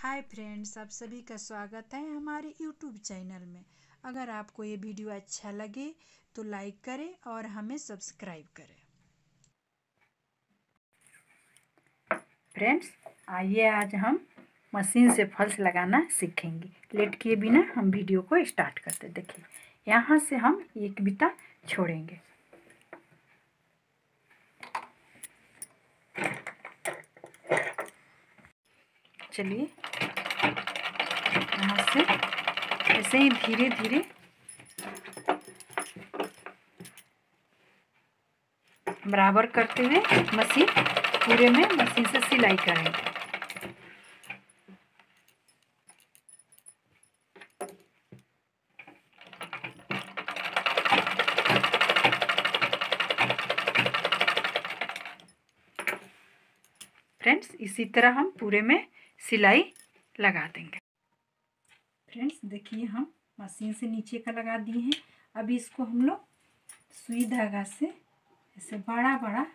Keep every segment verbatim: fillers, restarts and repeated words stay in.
Hi friends, आप सभी का स्वागत है हमारे यूट्यूब चैनल में। अगर आपको ये वीडियो अच्छा लगे तो लाइक करें और हमें सब्सक्राइब करें। फ्रेंड्स, आइए आज हम मशीन से फॉल्स लगाना सीखेंगे। लेट किए बिना हम वीडियो को स्टार्ट करते। देखिए, यहाँ से हम एक बिता छोड़ेंगे। चलिए, यहाँ से ऐसे ही धीरे धीरे बराबर करते हुए मशीन पूरे में मशीन से सिलाई करेंगे। फ्रेंड्स, इसी तरह हम पूरे में सिलाई लगा देंगे। फ्रेंड्स, देखिए, हम मशीन से नीचे का लगा दिए हैं। अभी इसको हम लोग सुई धागा से ऐसे बड़ा बड़ा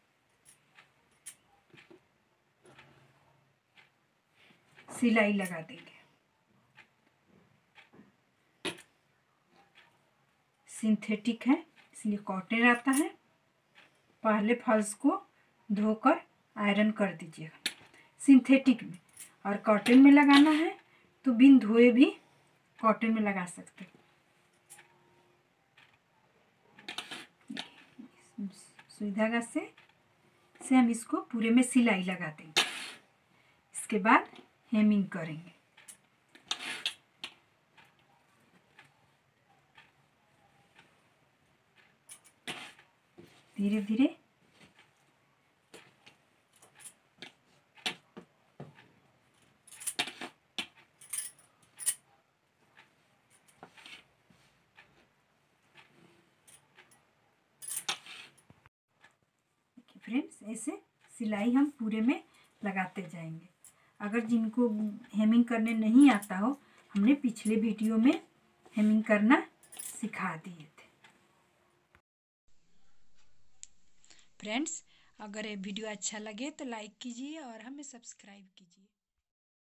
सिलाई लगा देंगे। सिंथेटिक है इसलिए कॉटन आता है। पहले फॉल्स को धोकर आयरन कर दीजिएगा सिंथेटिक में, और कॉटन में लगाना है तो बिन धोए भी कॉटन में लगा सकते हैं। सुई धागा से से हम इसको पूरे में सिलाई लगा देंगे। इसके बाद हेमिंग करेंगे। धीरे धीरे फ्रेंड्स, ऐसे सिलाई हम पूरे में लगाते जाएंगे। अगर जिनको हेमिंग करने नहीं आता हो, हमने पिछले वीडियो में हेमिंग करना सिखा दिए थे। फ्रेंड्स, अगर ये वीडियो अच्छा लगे तो लाइक कीजिए और हमें सब्सक्राइब कीजिए।